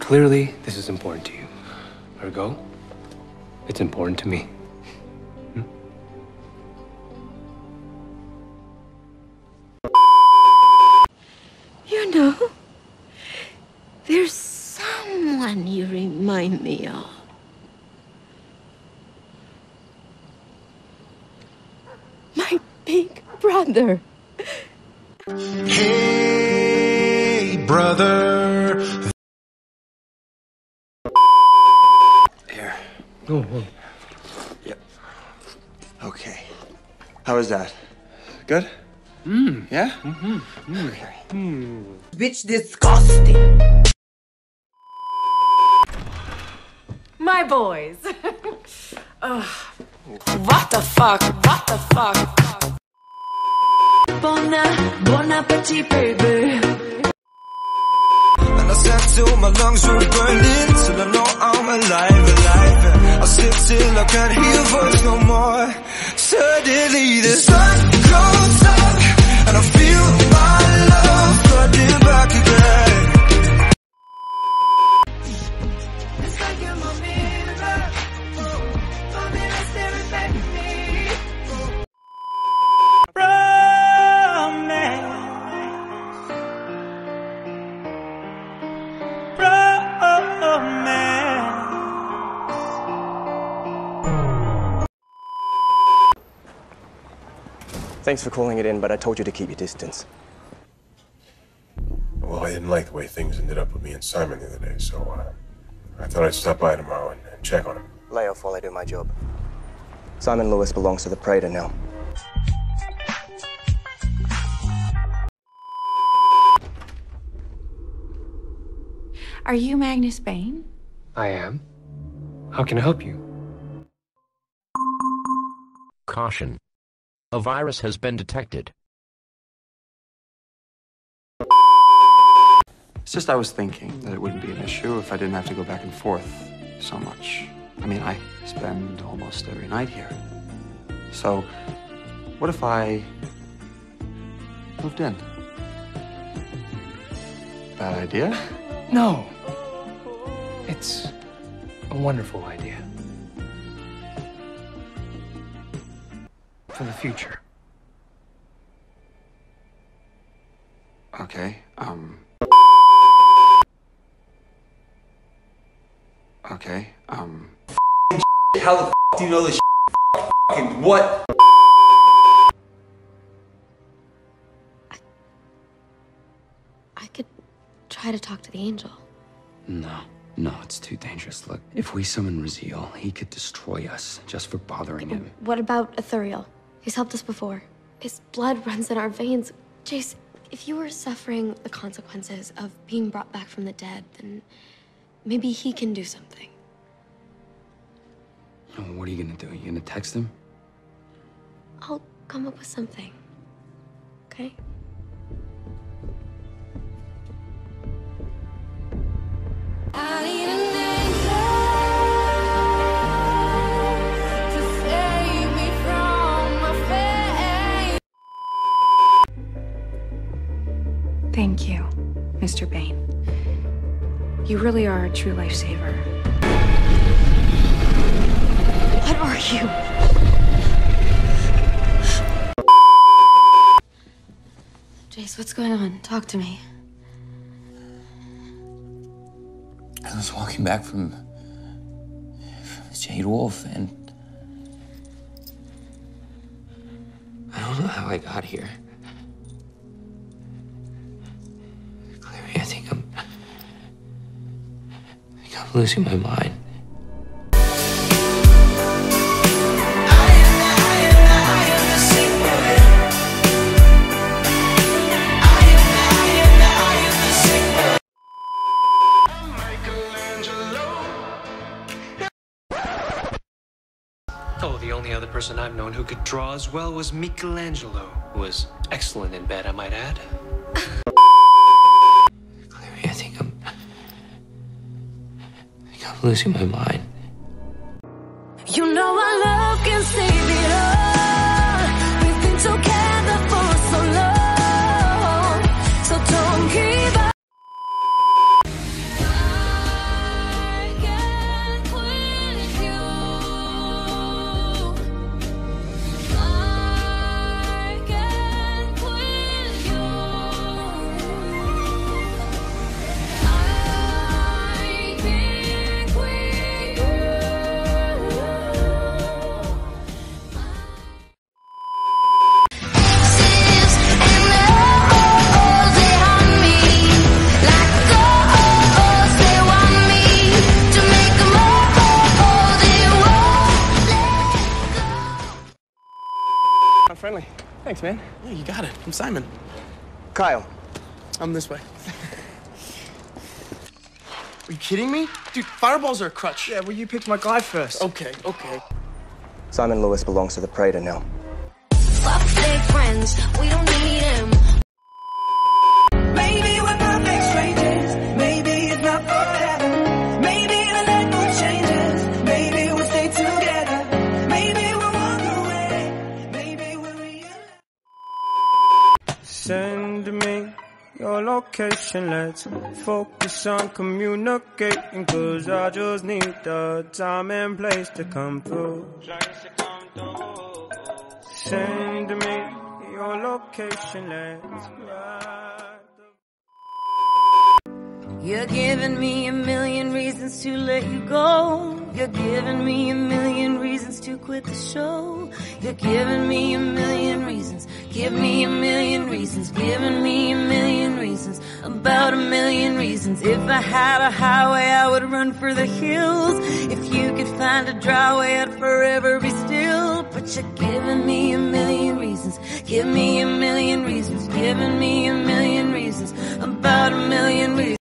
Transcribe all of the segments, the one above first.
Clearly, this is important to you. Ergo, it's important to me. You know, there's someone you remind me of. My big brother. Hey, brother. Here. Oh. Yep. Okay. How was that? Good? Yeah? Okay. Bitch disgusting. My boys. Ugh. What the fuck? What the fuck? Bon appetit, baby. And I said till my lungs were burning, till I know I'm alive. I'll sit till I can't hear your voice no more. Suddenly the sun comes up, and I feel my love flooding back again. It's like you're my mirror, my mirror staring back at me. Thanks for calling it in, but I told you to keep your distance. Well, I didn't like the way things ended up with me and Simon the other day, so I thought I'd stop by tomorrow and check on him. Lay off while I do my job. Simon Lewis belongs to the Praetor now. Are you Magnus Bane? I am. How can I help you? Caution. A virus has been detected. It's just I was thinking that it wouldn't be an issue if I didn't have to go back and forth so much. I mean, I spend almost every night here. So, what if I moved in? Bad idea? No. It's a wonderful idea. For the future. Okay, Okay, How the f do you know this fucking what? I could try to talk to the angel. No, it's too dangerous. Look, if we summon Raziel, he could destroy us just for bothering him. What about Ithuriel? He's helped us before. His blood runs in our veins. Jace, if you were suffering the consequences of being brought back from the dead, then maybe he can do something. Oh, what are you gonna do? You gonna text him? I'll come up with something. Okay? Thank you, Mr. Bane. You really are a true lifesaver. What are you? Jace, what's going on? Talk to me. I was walking back from the Jade Wolf, and I don't know how I got here. Clearly, I think I'm losing my mind. Oh, the only other person I've known who could draw as well was Michelangelo, who was excellent in bed, I might add. Clearly, I think I'm losing my mind. You know our love can save it all. We've been together for so long, so don't give up. friendly. Thanks, man. Yeah, you got it. I'm Simon. Kyle. I'm this way. Are you kidding me? Dude, fireballs are a crutch. Yeah, well, you picked my guy first. Okay, okay. Simon Lewis belongs to the Praetor now. Fuck fake friends, we don't need him. Maybe we're perfect strangers. Maybe it's not forever. Maybe the night will changes. Maybe we'll stay together. Maybe we'll walk away. Maybe we'll realize. Send me your location. Let's focus on communicating. 'Cause I just need the time and place to come through. Send me your location. Let's ride. You're giving me a million reasons to let you go. You're giving me a million reasons to quit the show. You're giving me a million reasons. Give me a million reasons. Giving me a million reasons. About a million reasons. If I had a highway, I would run for the hills. If you could find a dry way, I'd forever be still. But you're giving me a million reasons. Give me a million reasons. Giving me a million reasons. About a million reasons.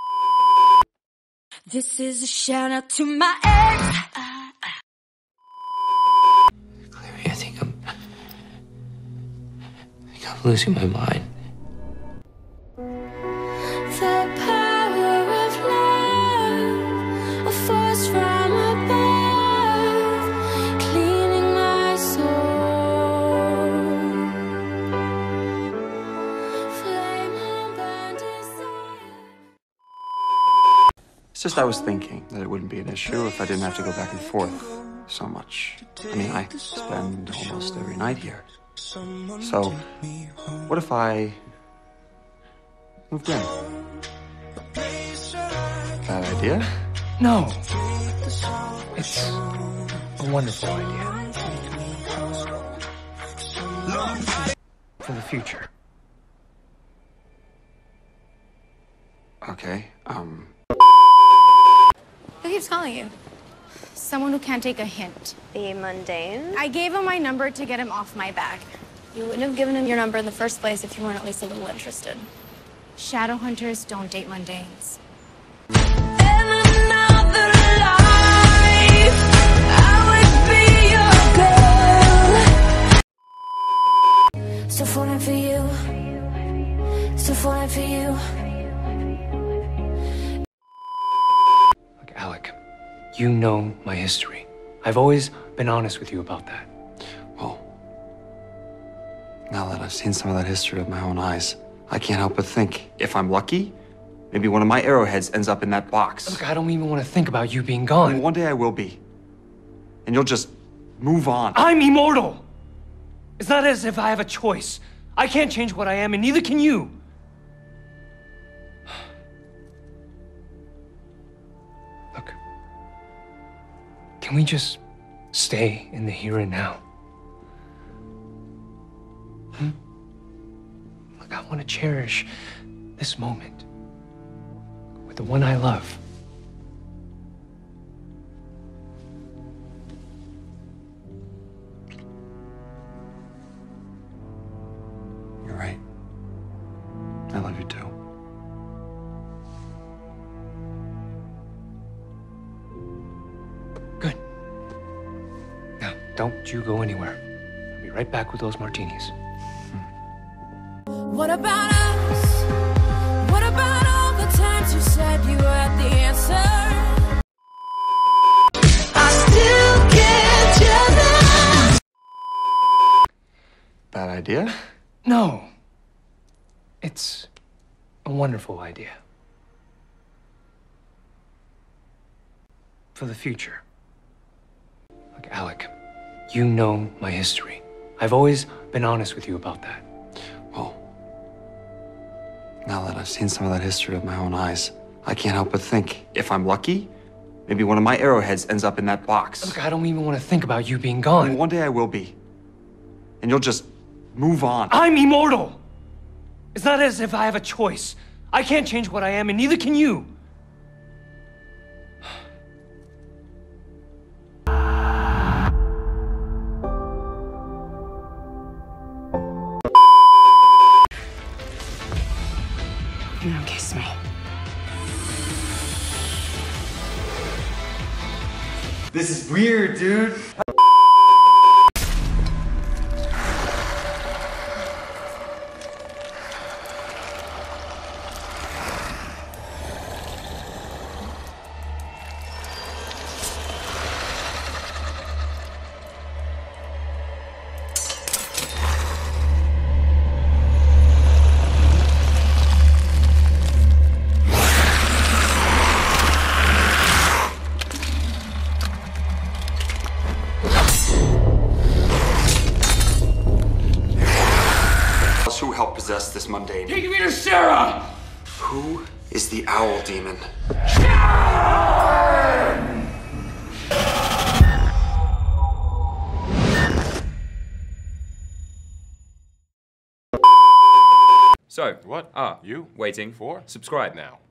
This is a shout out to my ex. Clary, I think I'm losing my mind. The power of love, a force from above, cleaning my soul. Flame on burn desire. It's just I was thinking that it wouldn't be an issue if I didn't have to go back and forth so much. I mean, I spend almost every night here. So, what if I moved in? Bad idea? No. It's a wonderful idea. For the future. Okay, Who keeps calling you? Someone who can't take a hint. The mundane? I gave him my number to get him off my back. You wouldn't have given him your number in the first place if you weren't at least a little interested. Shadow hunters don't date mundanes. In another life, I would be your girl. Still falling for you. Still falling for you. Look, Alec, you know my history. I've always been honest with you about that. well, now that I've seen some of that history with my own eyes, I can't help but think, if I'm lucky, maybe one of my arrowheads ends up in that box. Look, I don't even want to think about you being gone. And one day I will be. And you'll just move on. I'm immortal! It's not as if I have a choice. I can't change what I am, and neither can you. Look, can we just stay in the here and now? Look, I want to cherish this moment with the one I love. You're right. I love you too. Good. Now, don't you go anywhere. I'll be right back with those martinis. What about us? What about all the times you said you had the answer? I still get jealous. Bad idea? No. It's a wonderful idea. For the future. Look, Alec, you know my history. I've always been honest with you about that. Well, now that I've seen some of that history with my own eyes, I can't help but think, if I'm lucky, maybe one of my arrowheads ends up in that box. Look, I don't even want to think about you being gone. And one day I will be. And you'll just move on. I'm immortal! It's not as if I have a choice. I can't change what I am, and neither can you. Now kiss me. This is weird, dude. Who helped possess this mundane? Take me to Sarah! Who is the owl demon? So, What? Ah, You? waiting. For? Subscribe now.